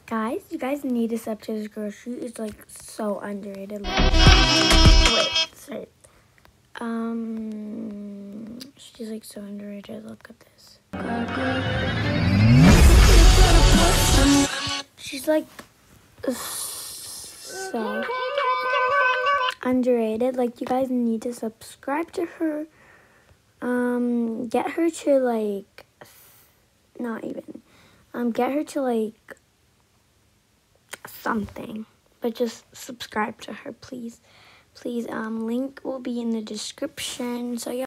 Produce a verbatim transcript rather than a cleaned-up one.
Guys, you guys need to sub to this girl. She is like so underrated. Like, wait, sorry. Um, she's like so underrated. Look at this. She's like so underrated. Like, you guys need to subscribe to her. Um, get her to like, not even. Um, get her to like something, but just subscribe to her, please. Please. Um, link will be in the description. So yeah.